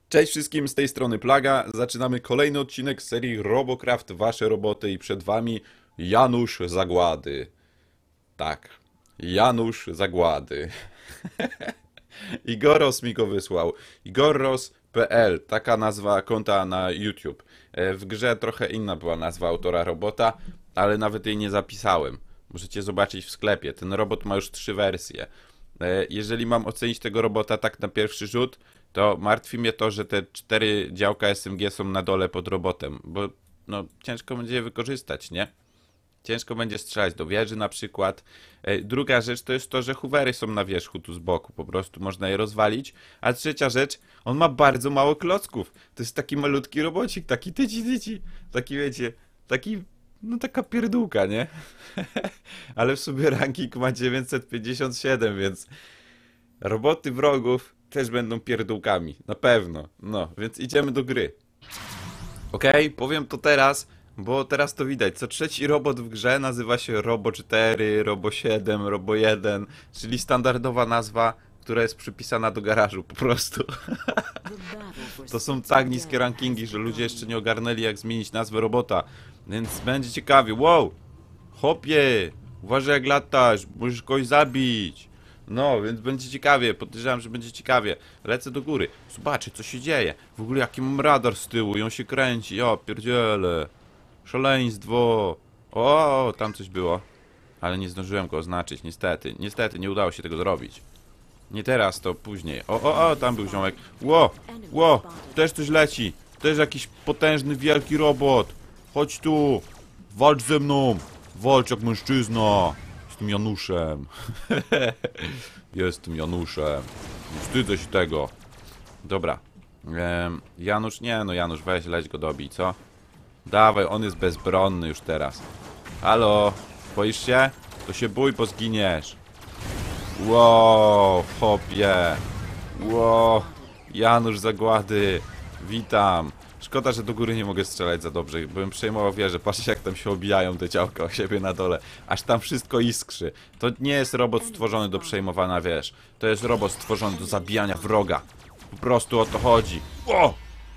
Cześć wszystkim, z tej strony Plaga. Zaczynamy kolejny odcinek z serii Robocraft Wasze roboty i przed wami Janusz Zagłady. Tak, Janusz Zagłady. Igoros mi go wysłał. Igoros.pl, taka nazwa konta na YouTube. W grze trochę inna była nazwa autora robota, ale nawet jej nie zapisałem. Możecie zobaczyć w sklepie. Ten robot ma już 3 wersje. Jeżeli mam ocenić tego robota tak na pierwszy rzut, to martwi mnie to, że te 4 działka SMG są na dole pod robotem, bo no ciężko będzie je wykorzystać, nie? Ciężko będzie strzelać do wieży na przykład. Druga rzecz to jest to, że hoovery są na wierzchu tu z boku, po prostu można je rozwalić. A trzecia rzecz, on ma bardzo mało klocków. To jest taki malutki robocik, taki tyci, taki wiecie, taki, no taka pierdółka, nie? Ale w sobie ranking ma 957, więc roboty wrogów też będą pierdółkami, na pewno. No, więc idziemy do gry. Okej, powiem to teraz, bo teraz to widać. Co trzeci robot w grze nazywa się Robo 4, Robo 7, Robo 1, czyli standardowa nazwa, która jest przypisana do garażu po prostu. To są tak niskie rankingi, że ludzie jeszcze nie ogarnęli, jak zmienić nazwę robota. Więc będzie ciekawie. Wow! Hopie! Uważaj, jak latasz, możesz kogoś zabić. No, więc będzie ciekawie, podejrzewam, że będzie ciekawie. Lecę do góry, zobaczę, co się dzieje. W ogóle jaki mam radar z tyłu i on się kręci, o pierdziele. Szaleństwo. O, tam coś było. Ale nie zdążyłem go oznaczyć, niestety. Niestety, nie udało się tego zrobić. Nie teraz, to później. O, tam był ziomek. Ło, też coś leci. Też jakiś potężny, wielki robot. Chodź tu, walcz ze mną. Walcz jak mężczyzna. Jestem Januszem. Jestem Januszem. Nie wstydzę się tego. Dobra. Janusz, nie no Janusz, weź leć go dobij, co? Dawaj, on jest bezbronny już teraz. Halo, boisz się? To się bój, bo zginiesz. Wow, hopie. Wow, Janusz Zagłady. Witam. Szkoda, że do góry nie mogę strzelać za dobrze, bym przejmował wieżę. Patrzcie, jak tam się obijają te działka o siebie na dole. Aż tam wszystko iskrzy. To nie jest robot stworzony do przejmowania wież. To jest robot stworzony do zabijania wroga. Po prostu o to chodzi. O!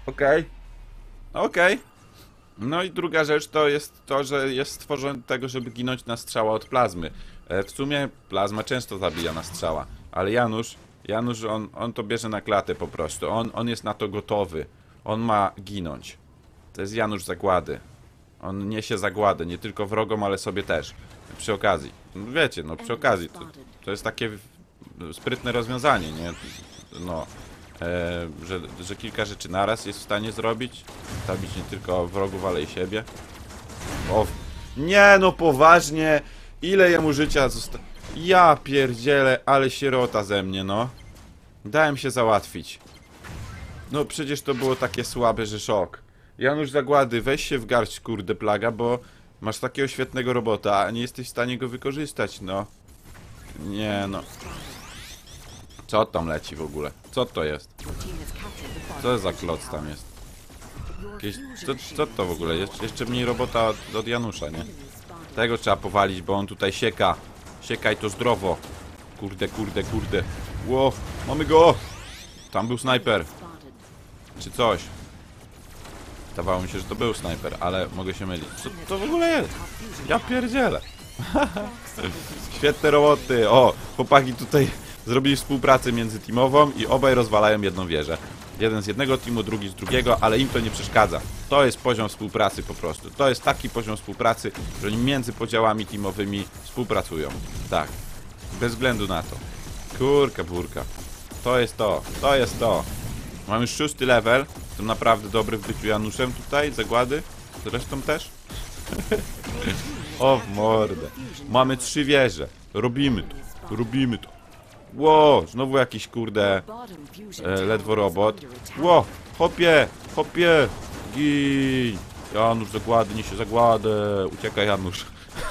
Okej. No i druga rzecz to jest to, że jest stworzony do tego, żeby ginąć na strzała od plazmy. W sumie plazma często zabija na strzała, ale Janusz, on to bierze na klatę po prostu. On jest na to gotowy. On ma ginąć. To jest Janusz Zagłady. On niesie zagładę, nie tylko wrogom, ale sobie też. Przy okazji. No wiecie, no przy okazji. To jest takie sprytne rozwiązanie, nie? No. Że kilka rzeczy naraz jest w stanie zrobić. Zabić nie tylko wrogów, ale i siebie. O, nie no, poważnie. Ile jemu życia zostało? Ja pierdzielę, ale sierota ze mnie, no. Dałem się załatwić. No przecież to było takie słabe, że szok. Janusz Zagłady, weź się w garść, kurde Plaga, bo masz takiego świetnego robota, a nie jesteś w stanie go wykorzystać, no. Nie no. Co tam leci w ogóle? Co to jest? Co za kloc tam jest? Jakieś... Co to w ogóle? Jeszcze mniej robota od Janusza, nie? Tego trzeba powalić, bo on tutaj sieka. Siekaj to zdrowo. Kurde. Ło, mamy go! Tam był snajper. Czy coś. Wydawało mi się, że to był snajper, ale mogę się mylić. Co to w ogóle jest? Ja pierdzielę. Świetne roboty. O, chłopaki tutaj zrobili współpracę międzyteamową i obaj rozwalają jedną wieżę. Jeden z jednego teamu, drugi z drugiego, ale im to nie przeszkadza. To jest poziom współpracy po prostu. To jest taki poziom współpracy, że oni między podziałami teamowymi współpracują. Tak. Bez względu na to. Kurka burka. To jest to. Mam już 6. level. Jestem naprawdę dobry w byciu Januszem tutaj, Zagłady. Zresztą też. O w mordę. Mamy 3 wieże. Robimy to. Ło, znowu jakiś kurde ledwo robot. Ło, hopie, gin. Janusz Zagłady, niesie zagładę. Uciekaj Janusz.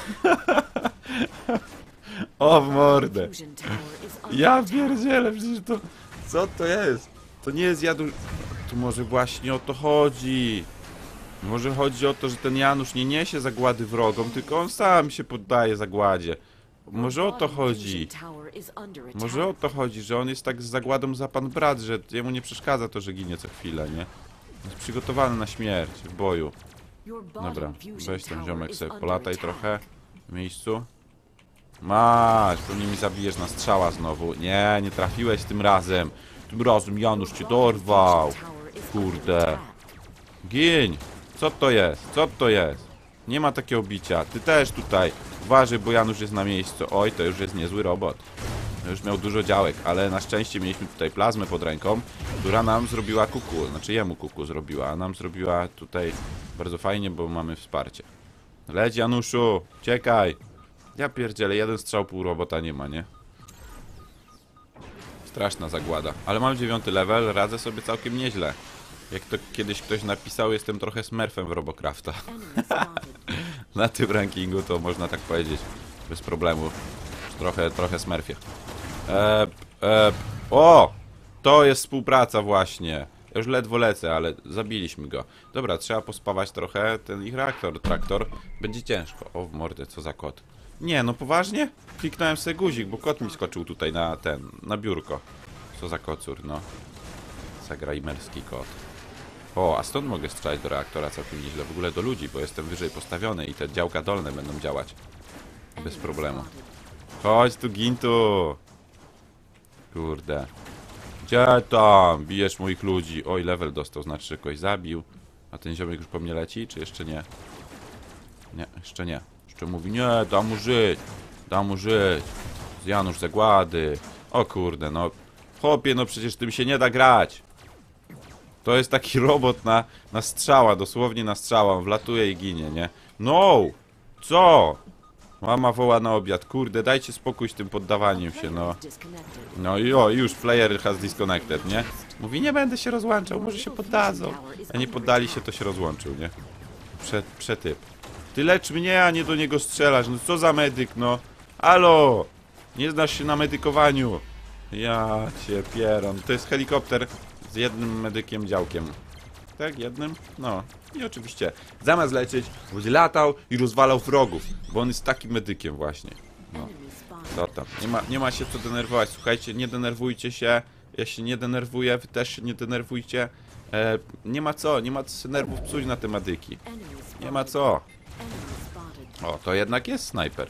O w mordę. Ja pierdzielę, przecież to... Co to jest? To nie jest Janusz... Tu może właśnie o to chodzi. Może chodzi o to, że ten Janusz nie niesie zagłady wrogom, tylko on sam się poddaje zagładzie. Może o to chodzi. Może o to chodzi, że on jest tak z zagładą za pan brat, że jemu nie przeszkadza to, że ginie co chwilę, nie? Jest przygotowany na śmierć w boju. Dobra, weź ten ziomek sobie polataj trochę w miejscu. Masz, pewnie mi zabijesz na strzała znowu. Nie, nie trafiłeś tym razem. Tym razem Janusz cię dorwał. Kurde. Gin! Co to jest? Co to jest? Nie ma takiego bicia. Ty też tutaj. Uważaj, bo Janusz jest na miejscu. Oj, to już jest niezły robot. Już miał dużo działek, ale na szczęście mieliśmy tutaj plazmę pod ręką, która nam zrobiła kuku. Znaczy jemu kuku zrobiła, a nam zrobiła tutaj bardzo fajnie, bo mamy wsparcie. Leć, Januszu! Uciekaj! Ja pierdzielę, jeden strzał, pół robota nie ma, nie? Straszna zagłada. Ale mam 9 level, radzę sobie całkiem nieźle. Jak to kiedyś ktoś napisał, jestem trochę smurfem w Robocrafta. Na tym rankingu to można tak powiedzieć. Bez problemu. Trochę smurfie. O! To jest współpraca właśnie. Ja już ledwo lecę, ale zabiliśmy go. Dobra, trzeba pospawać trochę ten ich traktor. Będzie ciężko. O, w mordę, co za kot. Nie, no poważnie? Kliknąłem sobie guzik, bo kot mi skoczył tutaj na biurko. Co za kocur, no. Zagrajmerski kot. O, a stąd mogę strzelać do reaktora całkiem nieźle. W ogóle do ludzi, bo jestem wyżej postawiony i te działka dolne będą działać. Bez problemu. Chodź tu, Gintu! Kurde. Gdzie tam? Bijesz moich ludzi. Oj, level dostał, znaczy, że kogoś zabił. A ten ziomek już po mnie leci, czy jeszcze nie? Nie, jeszcze nie. Jeszcze mówi, nie, dam mu żyć. Dam mu żyć. Z Janusz Zagłady. O kurde, no. Chłopie, no przecież tym się nie da grać. To jest taki robot na strzała, dosłownie na strzała. On wlatuje i ginie, nie? No! Co? Mama woła na obiad. Kurde, dajcie spokój z tym poddawaniem się, no. No i o, już player has disconnected, nie? Mówi, nie będę się rozłączał, może się poddadzą. A nie poddali się, to się rozłączył, nie? Przetyp. Ty lecz mnie, a nie do niego strzelasz. No co za medyk, no. Halo! Nie znasz się na medykowaniu. Ja cię pieron. To jest helikopter z jednym medykiem działkiem. Tak, jednym? No. I oczywiście zamiast lecieć, będzie latał i rozwalał wrogów, bo on jest takim medykiem właśnie. No. Co tam? Nie ma się co denerwować. Słuchajcie, nie denerwujcie się. Ja się nie denerwuję, wy też się nie denerwujcie. Nie ma co nerwów psuć na te medyki. Nie ma co. O, to jednak jest snajper.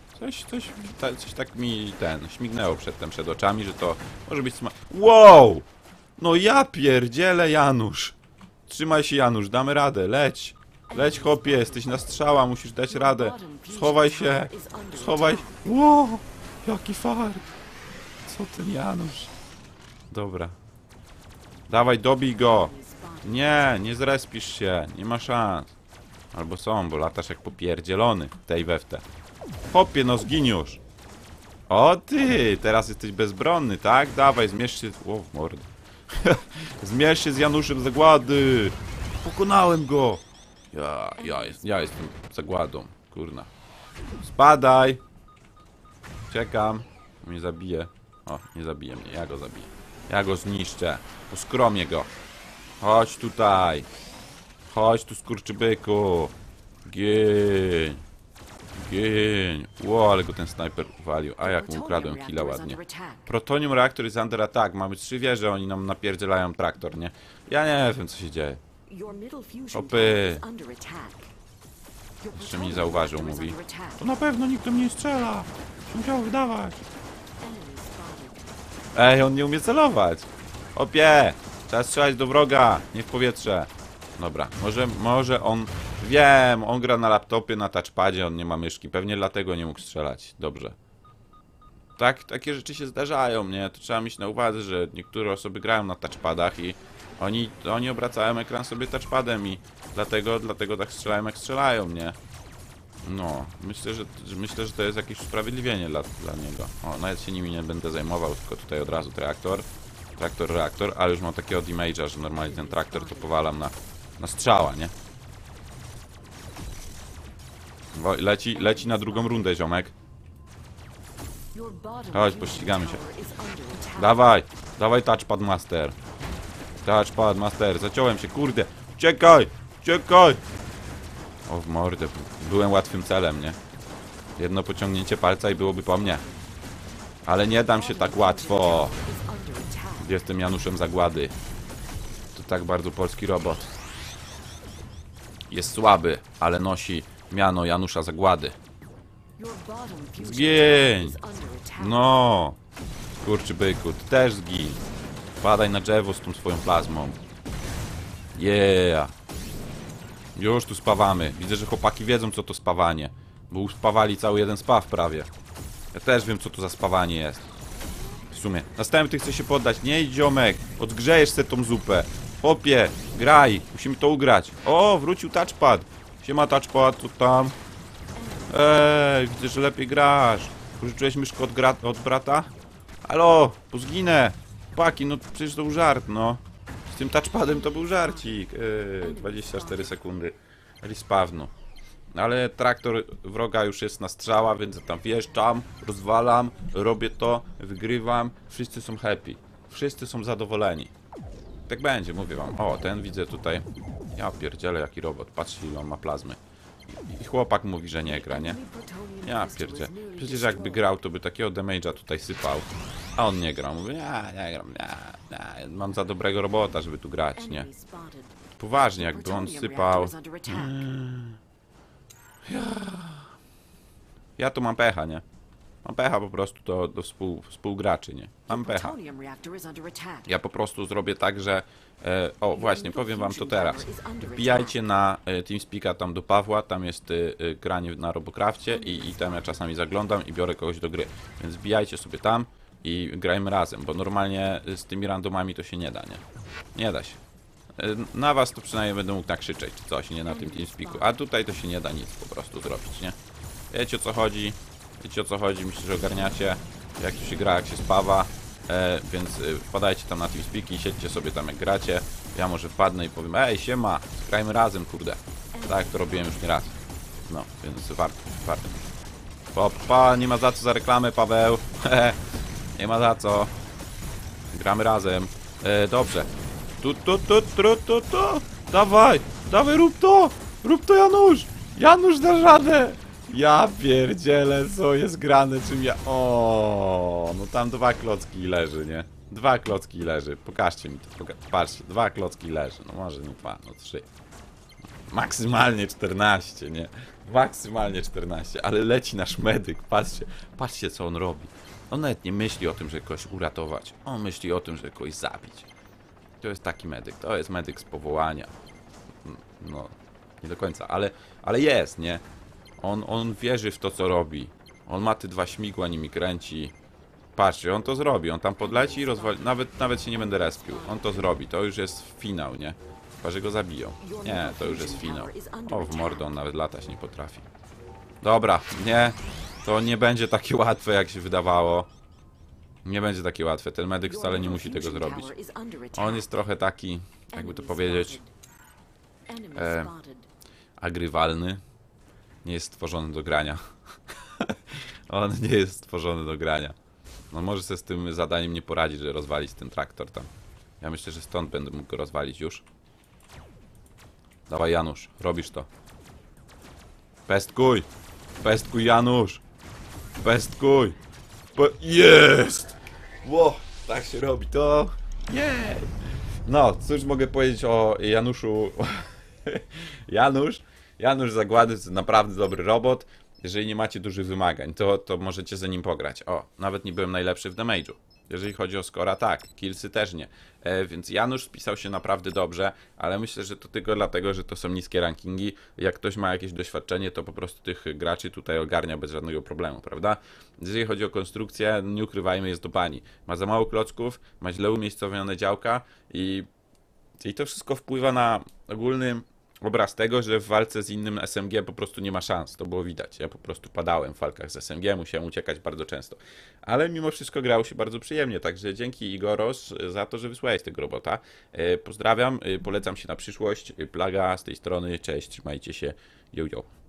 Coś tak mi śmignęło przedtem przed oczami, że to może być Wow! No ja pierdzielę, Janusz. Trzymaj się, Janusz, damy radę, leć. Leć, chłopie, jesteś na strzała, musisz dać radę. Schowaj się. Schowaj. Wow, jaki fart. Co ten Janusz? Dobra. Dawaj, dobij go. Nie zrespisz się, nie ma szans. Albo są, bo latasz jak popierdzielony w tej we w te. Chłopie, no zgin już. O ty, teraz jesteś bezbronny, tak? Dawaj, zmierz się... O, w mordę. Zmierz się z Januszem Zagłady. Pokonałem go. Ja jestem Zagładą, kurna. Spadaj. Czekam. Mnie zabije. O, nie zabije mnie, ja go zabiję. Ja go zniszczę. Poskromię go. Chodź tutaj. Chodź tu, skurczybyku. Gień. Gień. Ło, ale go ten snajper uwalił. A jak mu ukradłem killa ładnie. Protonium reaktor jest under attack. Mamy 3 wieże, oni nam napierdzielają traktor, nie? Ja nie wiem, co się dzieje. Opy. Jeszcze mnie zauważył, mówi. To na pewno nikt do mnie nie strzela. Się musiało wydawać. Ej, on nie umie celować. Opie. Trzeba strzelać do wroga, nie w powietrze. Dobra, może on... Wiem, on gra na laptopie, na touchpadzie, on nie ma myszki. Pewnie dlatego nie mógł strzelać. Dobrze. Tak, takie rzeczy się zdarzają, nie? To trzeba mieć na uwadze, że niektóre osoby grają na touchpadach i oni obracają ekran sobie touchpadem i dlatego tak strzelają, jak strzelają, nie? No, myślę, że to jest jakieś usprawiedliwienie dla niego. O, nawet się nimi nie będę zajmował, tylko tutaj od razu reaktor, ale już mam takiego damage'a, że normalnie ten traktor to powalam na strzała, nie? O, leci na drugą rundę, ziomek. Chodź, pościgamy się. Dawaj touchpad master. Touchpad master, zaciąłem się, kurde. Uciekaj! O, w mordę. Byłem łatwym celem, nie? Jedno pociągnięcie palca i byłoby po mnie. Ale nie dam się tak łatwo. Jestem Januszem Zagłady. To tak bardzo polski robot. Jest słaby, ale nosi miano Janusza Zagłady. Zgień! No! Kurczy byku, ty też zgiń. Padaj na drzewo z tą swoją plazmą. Yeah! Już tu spawamy. Widzę, że chłopaki wiedzą, co to spawanie. Bo uspawali cały jeden spaw prawie. Ja też wiem, co to za spawanie jest. W sumie. Następny chce się poddać. Nie idź, ziomek. Odgrzejesz se tą zupę. Popie, graj. Musimy to ugrać. O, wrócił touchpad. Siema touchpad, co tam? Widzę, że lepiej grasz. Pożyczyłeś myszkę od brata? Halo, pozginę. Paki, no przecież to był żart, no. Z tym touchpadem to był żarcik. 24 sekundy. Respawnu. Ale traktor wroga już jest na strzała, więc tam wjeżdżam, rozwalam, robię to, wygrywam. Wszyscy są happy. Wszyscy są zadowoleni. Tak będzie, mówię wam. O, ten widzę tutaj. Ja pierdzielę, jaki robot. Patrzcie, ile on ma plazmy. I chłopak mówi, że nie gra, nie? Ja pierdzielę. Przecież jakby grał, to by takiego damage'a tutaj sypał. A on nie gra. Mówi, nie gram, nie. Mam za dobrego robota, żeby tu grać, nie? Poważnie, jakby on sypał... Ja tu mam pecha, nie? Mam pecha po prostu do współgraczy, nie? Mam pecha. Ja po prostu zrobię tak, że... o, właśnie, powiem wam to teraz. Wbijajcie na TeamSpeak'a tam do Pawła, tam jest granie na Robocrafcie i tam ja czasami zaglądam i biorę kogoś do gry. Więc wbijajcie sobie tam i grajmy razem, bo normalnie z tymi randomami to się nie da, nie? Nie da się. Na was to przynajmniej będę mógł nakrzyczeć czy coś, nie na tym TeamSpeak'u. A tutaj to się nie da nic po prostu zrobić, nie? Wiecie, o co chodzi? Wiecie, o co chodzi? Myślę, że ogarniacie, jak tu się gra, jak się spawa. Więc wpadajcie tam na TeamSpeak'i, siedźcie sobie tam jak gracie. Ja może wpadnę i powiem, ej, siema, grajmy razem, kurde. Tak, to robiłem już nie raz. No, więc warto. Popa, nie ma za co za reklamę, Paweł. Nie ma za co. Gramy razem. Dobrze. Tu. Dawaj, rób to, Janusz. Janusz da radę. Ja pierdzielę, co jest grane, czym ja... O, no tam 2 klocki leży, nie? 2 klocki leży, pokażcie mi to, patrzcie, 2 klocki leży, no może nie 2, no 3. Maksymalnie 14, nie? Maksymalnie 14, ale leci nasz medyk, patrzcie co on robi. On nawet nie myśli o tym, żeby kogoś uratować, on myśli o tym, żeby kogoś zabić. To jest taki medyk, to jest medyk z powołania. No, nie do końca, ale jest, nie? On wierzy w to, co robi. On ma te 2 śmigła, nimi kręci. Patrzcie, on to zrobi. On tam podleci i rozwali. Nawet się nie będę respił. On to zrobi. To już jest finał, nie? Chyba, że go zabiją. Nie, to już jest finał. O, w mordę on nawet latać nie potrafi. Dobra, nie. To nie będzie takie łatwe, jak się wydawało. Nie będzie takie łatwe. Ten medyk wcale nie musi tego zrobić. On jest trochę taki, jakby to powiedzieć, agrywalny. Nie jest stworzony do grania. On nie jest stworzony do grania. No może sobie z tym zadaniem nie poradzić, że rozwalić ten traktor tam. Ja myślę, że stąd będę mógł go rozwalić już. Dawaj Janusz, robisz to. Pestkuj! Pestkuj Janusz! Pestkuj! Jest! Ło, tak się robi to. Nie! No, cóż mogę powiedzieć o Januszu. Janusz Zagłady to naprawdę dobry robot. Jeżeli nie macie dużych wymagań, to możecie za nim pograć. O, nawet nie byłem najlepszy w damage'u. Jeżeli chodzi o scora, tak. Killsy też nie. Więc Janusz spisał się naprawdę dobrze, ale myślę, że to tylko dlatego, że to są niskie rankingi. Jak ktoś ma jakieś doświadczenie, to po prostu tych graczy tutaj ogarnia bez żadnego problemu, prawda? Jeżeli chodzi o konstrukcję, nie ukrywajmy, jest do bani. Ma za mało klocków, ma źle umiejscowione działka i to wszystko wpływa na ogólny obraz tego, że w walce z innym SMG po prostu nie ma szans, to było widać. Ja po prostu padałem w walkach z SMG, musiałem uciekać bardzo często. Ale mimo wszystko grało się bardzo przyjemnie, także dzięki Igoros za to, że wysłałeś tego robota. Pozdrawiam, polecam się na przyszłość. Plaga z tej strony, cześć, trzymajcie się, yo.